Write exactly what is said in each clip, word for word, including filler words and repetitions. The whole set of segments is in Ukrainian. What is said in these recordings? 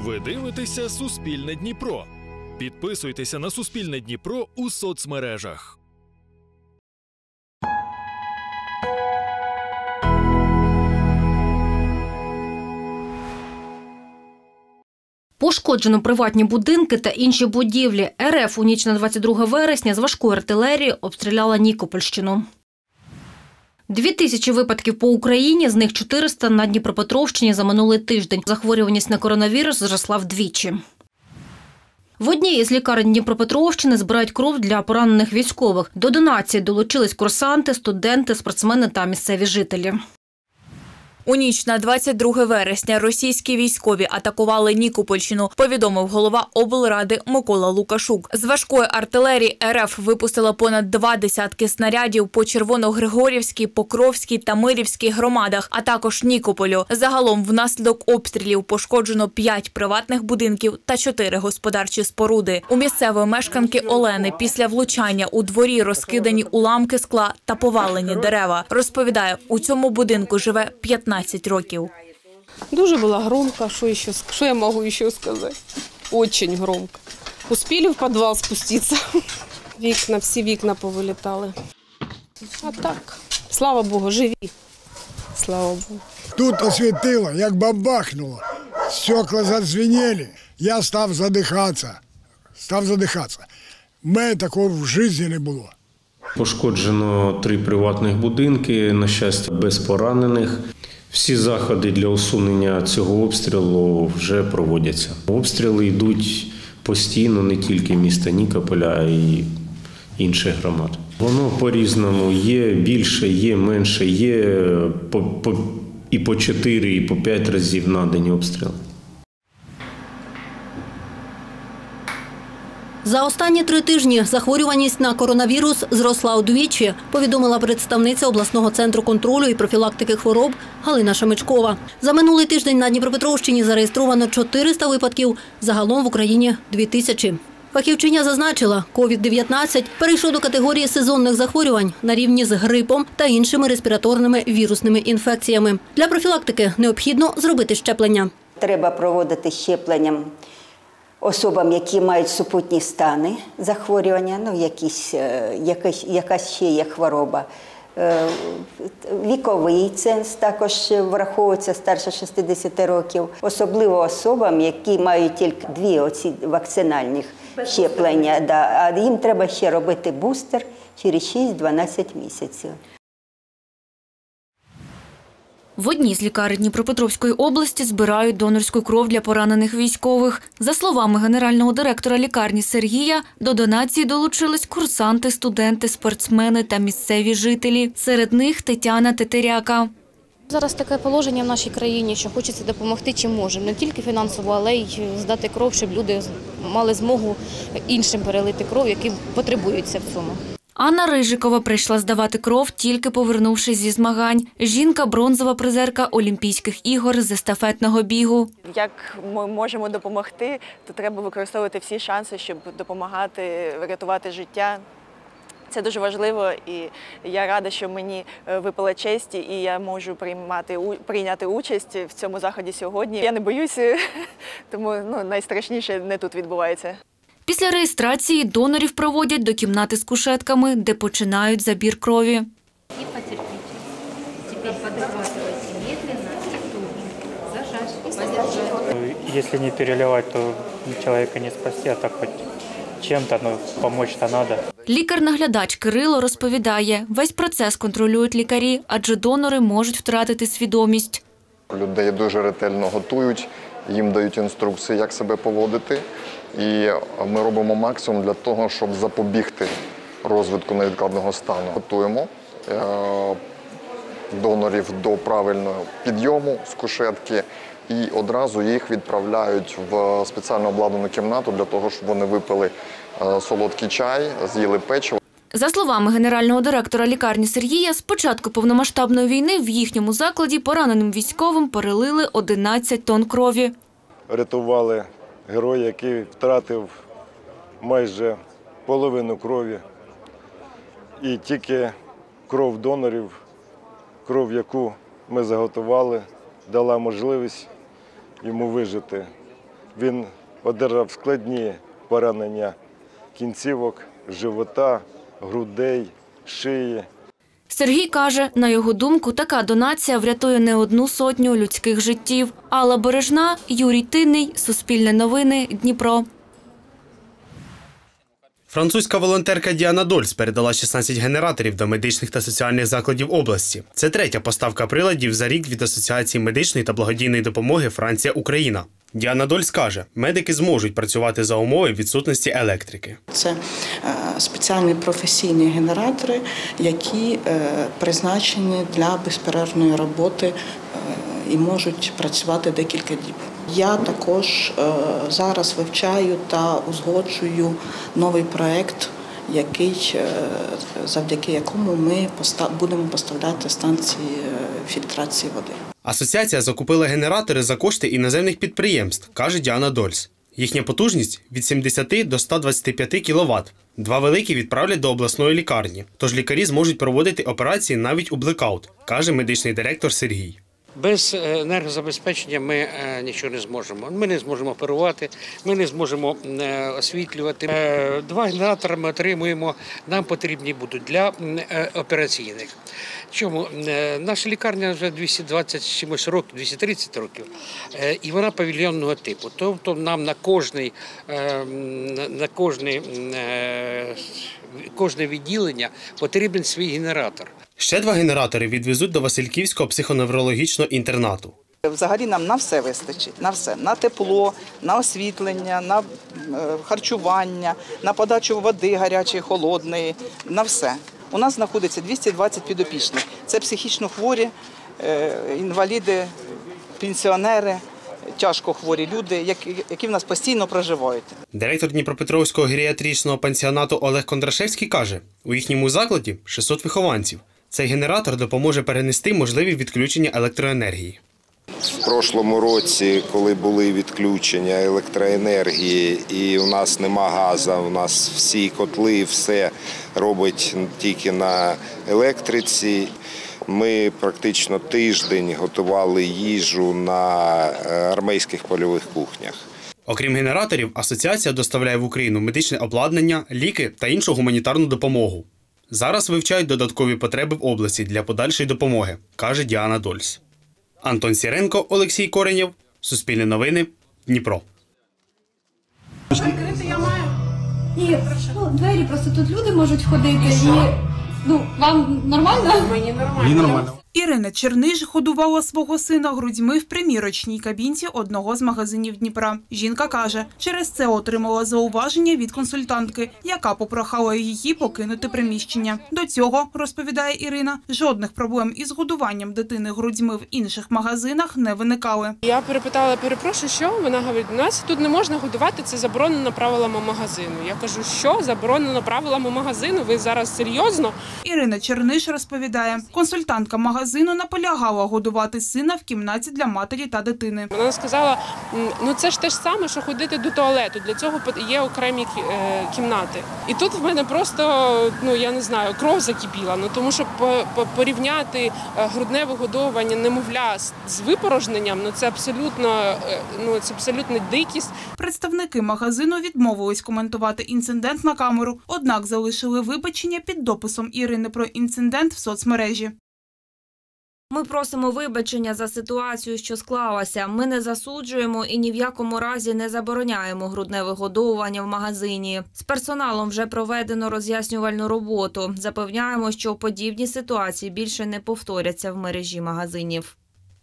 Ви дивитеся «Суспільне Дніпро». Підписуйтеся на «Суспільне Дніпро» у соцмережах. Пошкоджено приватні будинки та інші будівлі. РФ у ніч на двадцять друге вересня з важкої артилерії обстріляла Нікопольщину. Дві тисячі випадків по Україні, з них чотириста на Дніпропетровщині за минулий тиждень. Захворюваність на коронавірус зросла вдвічі. В одній із лікарень Дніпропетровщини збирають кров для поранених військових. До донації долучились курсанти, студенти, спортсмени та місцеві жителі. У ніч на двадцять друге вересня російські військові атакували Нікопольщину, повідомив голова облради Микола Лукашук. З важкої артилерії РФ випустила понад два десятки снарядів по Червоногригорівській, Покровській та Мирівській громадах, а також Нікополю. Загалом внаслідок обстрілів пошкоджено п'ять приватних будинків та чотири господарчі споруди. У місцевої мешканки Олени після влучання у дворі розкидані уламки скла та повалені дерева. Розповідає, у цьому будинку живе п'ятнадцять років. Дуже было громко, что еще, что я могу еще сказать? Очень громко. Успели в подвал спуститься. Вікна, всі вікна повилітали. А так, слава Богу, живі. Слава Богу. Тут освітило, як бабахнуло. Стекла задзвенели. Я став задихатися. Став задихатися. У мене такого в житті не було. Пошкоджено три приватних будинки, на щастя, без поранених. Всі заходи для усунення цього обстрілу вже проводяться. Обстріли йдуть постійно не тільки міста Нікополя, а й інших громад. Воно по-різному, є більше, є менше, є по, по, і по чотири, і по п'ять разів на день обстріл. За останні три тижні захворюваність на коронавірус зросла удвічі, повідомила представниця обласного центру контролю і профілактики хвороб Галина Шемичкова. За минулий тиждень на Дніпропетровщині зареєстровано чотириста випадків, загалом в Україні – дві тисячі. Фахівчиня зазначила, ковід дев'ятнадцять перейшов до категорії сезонних захворювань на рівні з грипом та іншими респіраторними вірусними інфекціями. Для профілактики необхідно зробити щеплення. Треба проводити щеплення особам, які мають супутні стани захворювання, ну, якісь, якась, якась ще є хвороба. Віковий ценз також враховується старше шістдесят років. Особливо особам, які мають тільки дві оці вакцинальних щеплення, да, а їм треба ще робити бустер через шість-дванадцять місяців. В одній з лікарень Дніпропетровської області збирають донорську кров для поранених військових. За словами генерального директора лікарні Сергія, до донації долучились курсанти, студенти, спортсмени та місцеві жителі. Серед них Тетяна Тетеряка. Зараз таке положення в нашій країні, що хочеться допомогти чим можемо. Не тільки фінансово, але й здати кров, щоб люди мали змогу іншим перелити кров, які потребуються в цьому. Анна Рижикова прийшла здавати кров, тільки повернувшись зі змагань. Жінка – бронзова призерка Олімпійських ігор з естафетного бігу. Як ми можемо допомогти, то треба використовувати всі шанси, щоб допомагати, рятувати життя. Це дуже важливо, і я рада, що мені випала честь, і я можу приймати, прийняти участь в цьому заході сьогодні. Я не боюся, тому ну, найстрашніше не тут відбувається. Після реєстрації донорів проводять до кімнати з кушетками, де починають забір крові. І потерпіть. Тепер подхватуйте медленно і туго. Зажать. Якщо не переливати, то чоловіка не спасти, а так хоч чим-то, ну, допомогти треба. Лікар-наглядач Кирило розповідає, весь процес контролюють лікарі, адже донори можуть втратити свідомість. Людей дуже ретельно готують, їм дають інструкції, як себе поводити. І ми робимо максимум для того, щоб запобігти розвитку невідкладного стану. Готуємо донорів до правильного підйому з кушетки і одразу їх відправляють в спеціально обладнану кімнату для того, щоб вони випили солодкий чай, з'їли печиво. За словами генерального директора лікарні Сергія, з початку повномасштабної війни в їхньому закладі пораненим військовим перелили одинадцять тонн крові. Рятували герой, який втратив майже половину крові. І тільки кров донорів, кров, яку ми заготували, дала можливість йому вижити. Він одержав складні поранення кінцівок, живота, грудей, шиї. Сергій каже, на його думку, така донація врятує не одну сотню людських життів. Алла Бережна, Юрій Тинний, Суспільне новини, Дніпро. Французька волонтерка Діана Дольс передала шістнадцять генераторів до медичних та соціальних закладів області. Це третя поставка приладів за рік від Асоціації медичної та благодійної допомоги «Франція-Україна». Діана Дольс каже, медики зможуть працювати за умови відсутності електрики. Це спеціальні професійні генератори, які призначені для безперервної роботи і можуть працювати декілька діб. Я також зараз вивчаю та узгоджую новий проєкт, який, завдяки якому ми будемо поставляти станції фільтрації води. Асоціація закупила генератори за кошти іноземних підприємств, каже Діана Дольс. Їхня потужність – від сімдесяти до ста двадцяти п'яти кіловат. Два великі відправлять до обласної лікарні. Тож лікарі зможуть проводити операції навіть у блекаут, каже медичний директор Сергій. Без енергозабезпечення ми нічого не зможемо. Ми не зможемо оперувати, ми не зможемо освітлювати. Два генератори ми отримуємо, нам потрібні будуть для операційних. Чому? Наша лікарня вже двісті двадцять чимось років, двісті тридцять років, і вона павільйонного типу. Тобто нам на кожний, на кожний, кожне відділення потрібен свій генератор. Ще два генератори відвезуть до Васильківського психоневрологічного інтернату. Взагалі нам на все вистачить, на все, на тепло, на освітлення, на харчування, на подачу води гарячої, холодної, на все. У нас знаходиться двісті двадцять підопічних. Це психічно хворі, інваліди, пенсіонери, тяжко хворі люди, які, які в нас постійно проживають. Директор Дніпропетровського геріатричного пансіонату Олег Кондрашевський каже, у їхньому закладі шістсот вихованців. Цей генератор допоможе перенести можливі відключення електроенергії. В прошлому році, коли були відключення електроенергії і у нас нема газу, у нас всі котли, все робить тільки на електриці. Ми практично тиждень готували їжу на армійських польових кухнях. Окрім генераторів, асоціація доставляє в Україну медичне обладнання, ліки та іншу гуманітарну допомогу. Зараз вивчають додаткові потреби в області для подальшої допомоги, каже Діана Дольс. Антон Сіренко, Олексій Коренєв, Суспільне новини, Дніпро. Прикрити я маю? Ні, ну, двері просто тут люди можуть ходити і, ну, вам нормально? Мені нормально. Мені нормально. Ірина Черниш годувала свого сина грудьми в примірочній кабінці одного з магазинів Дніпра. Жінка каже, через це отримала зауваження від консультантки, яка попрохала її покинути приміщення. До цього, розповідає Ірина, жодних проблем із годуванням дитини грудьми в інших магазинах не виникали. Я перепитала, перепрошую, що? Вона говорить, у нас тут не можна годувати, це заборонено правилами магазину. Я кажу, що заборонено правилами магазину? Ви зараз серйозно? Ірина Черниш розповідає, консультантка магазину Магазину наполягала годувати сина в кімнаті для матері та дитини. Вона сказала, ну це ж те ж саме, що ходити до туалету, для цього є окремі кімнати. І тут в мене просто, ну я не знаю, кров закипіла, ну тому що порівняти грудне вигодовування немовля з випорожненням, ну це абсолютно, ну це абсолютно дикість. Представники магазину відмовились коментувати інцидент на камеру, однак залишили вибачення під дописом Ірини про інцидент в соцмережі. Ми просимо вибачення за ситуацію, що склалася. Ми не засуджуємо і ні в якому разі не забороняємо грудне вигодовування в магазині. З персоналом вже проведено роз'яснювальну роботу. Запевняємо, що подібні ситуації більше не повторяться в мережі магазинів.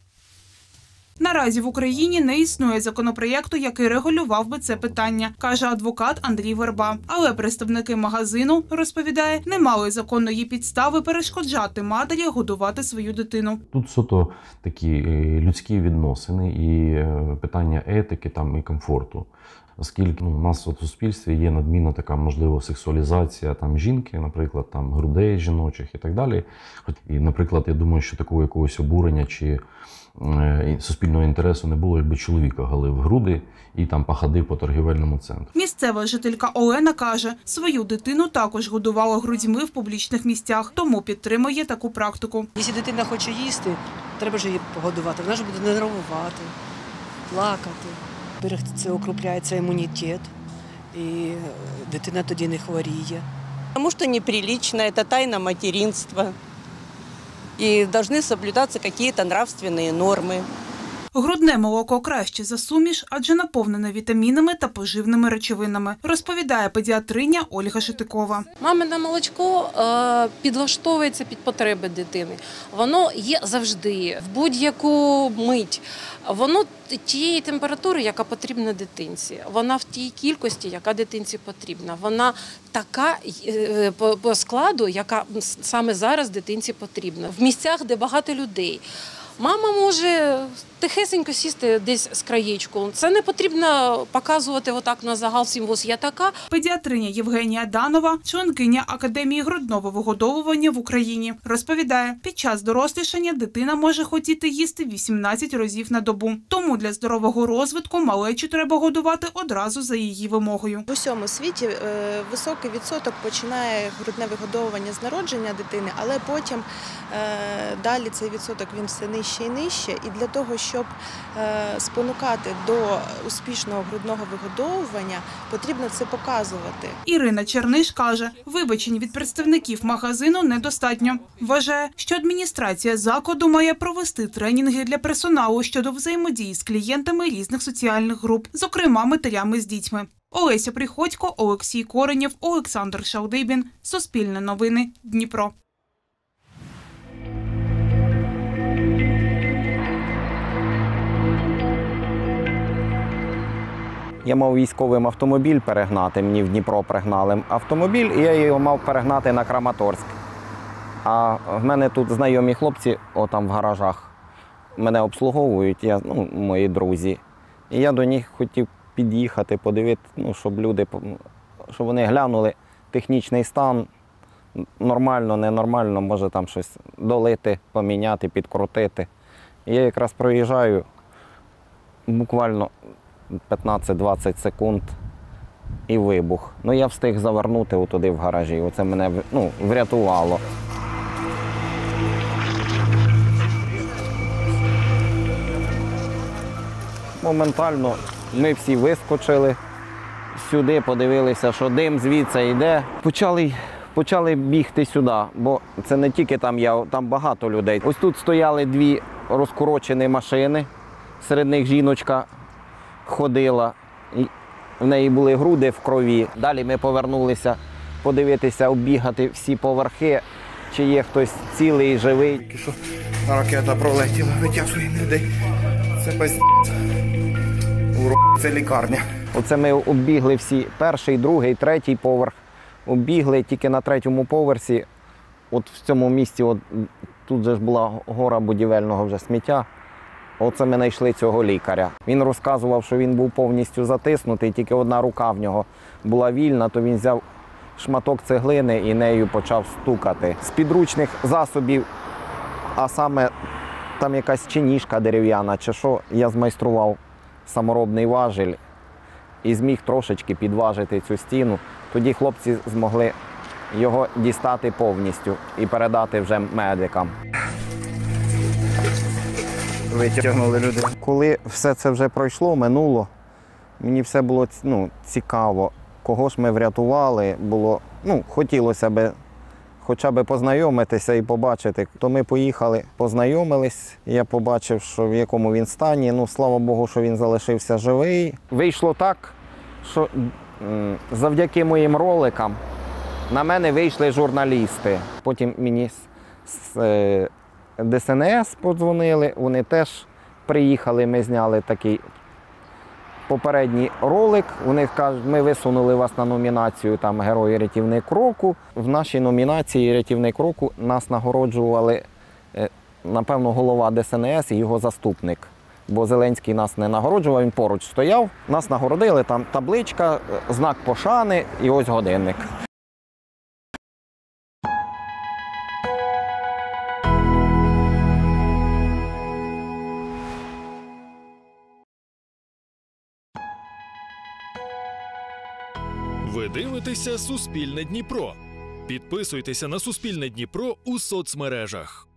Наразі в Україні не існує законопроєкту, який регулював би це питання, каже адвокат Андрій Верба. Але представники магазину, розповідає, не мали законної підстави перешкоджати матері годувати свою дитину. Тут суто такі людські відносини і питання етики там, і комфорту. Оскільки ну, у нас в суспільстві є надмірна така, можливо, сексуалізація там, жінки, наприклад, там, грудей жіночих і так далі. І, наприклад, я думаю, що такого якогось обурення чи е, суспільного інтересу не було, якби чоловіка галив груди і там походив по торгівельному центру. Місцева жителька Олена каже, свою дитину також годувала грудьми в публічних місцях, тому підтримує таку практику. Якщо дитина хоче їсти, треба ж її погодувати, вона ж буде нервувати, плакати. По-перше, це укріпляється імунітет, і дитина тоді не хворіє. Потому что неприлично, это тайна материнства. И должны соблюдаться какие-то нравственные нормы. Грудне молоко краще за суміш, адже наповнене вітамінами та поживними речовинами, розповідає педіатриня Ольга Шитикова. Мамине молочко е, підлаштовується під потреби дитини. Воно є завжди, в будь-яку мить. Воно тієї температури, яка потрібна дитинці. Вона в тій кількості, яка дитинці потрібна. Вона така е, по, по складу, яка саме зараз дитинці потрібна. В місцях, де багато людей. Мама може тихесенько сісти десь з краєчку. Це не потрібно показувати отак на загал всім, ось я така. Педіатриня Євгенія Данова, членкиня Академії грудного вигодовування в Україні, розповідає, під час дорослішання дитина може хотіти їсти вісімнадцять разів на добу. Тому для здорового розвитку малечу треба годувати одразу за її вимогою. В усьому світі високий відсоток починає грудне вигодовування з народження дитини, але потім далі цей відсоток він все нижче і нижче. І для того, щоб спонукати до успішного грудного вигодовування, потрібно це показувати. Ірина Черниш каже, вибачень від представників магазину недостатньо. Вважає, що адміністрація закладу має провести тренінги для персоналу щодо взаємодії з клієнтами різних соціальних груп, зокрема матерями з дітьми. Олеся Приходько, Олексій Коренєв, Олександр Шалдибін. Суспільне новини. Дніпро. Я мав військовим автомобіль перегнати, мені в Дніпро пригнали автомобіль, і я його мав перегнати на Краматорськ. А в мене тут знайомі хлопці, отам в гаражах, мене обслуговують, я, ну, мої друзі. І я до них хотів під'їхати, подивитися, ну, щоб люди, щоб вони глянули технічний стан, нормально, ненормально, може там щось долити, поміняти, підкрутити. І я якраз проїжджаю буквально п'ятнадцять-двадцять секунд і вибух. Ну, я встиг завернути отуди в гаражі. Оце мене, ну, врятувало. Моментально ми всі вискочили сюди, подивилися, що дим звідси йде. Почали, почали бігти сюди, бо це не тільки там я, там багато людей. Ось тут стояли дві розкорочені машини, серед них жіночка ходила, в неї були груди в крові. Далі ми повернулися подивитися, оббігати всі поверхи, чи є хтось цілий, живий. Тільки що ракета пролетіла, витягує людей. Це пиздець. Це лікарня. Оце ми оббігли всі, перший, другий, третій поверх. Оббігли тільки на третьому поверсі. От в цьому місці, от, тут же ж була гора будівельного вже сміття. Оце ми знайшли цього лікаря. Він розказував, що він був повністю затиснутий, тільки одна рука в нього була вільна, то він взяв шматок цеглини і нею почав стукати. З підручних засобів, а саме там якась чи ніжка дерев'яна, чи що, я змайстрував саморобний важіль і зміг трошечки підважити цю стіну. Тоді хлопці змогли його дістати повністю і передати вже медикам. Витягнули людей. Коли все це вже пройшло, минуло, мені все було, ну, цікаво, кого ж ми врятували, було, ну, хотілося б хоча б познайомитися і побачити. То ми поїхали, познайомились, я побачив, що в якому він стані, ну, слава Богу, що він залишився живий. Вийшло так, що завдяки моїм роликам на мене вийшли журналісти. Потім мені з Де Ес En Ес подзвонили, вони теж приїхали, ми зняли такий попередній ролик. Вони кажуть, ми висунули вас на номінацію там «Герої рятівник року». В нашій номінації «Рятівник року» нас нагороджували, напевно, голова Де Ес En Ес і його заступник. Бо Зеленський нас не нагороджував, він поруч стояв. Нас нагородили, там табличка, знак пошани і ось годинник. Ви дивитеся «Суспільне Дніпро». Підписуйтеся на «Суспільне Дніпро» у соцмережах.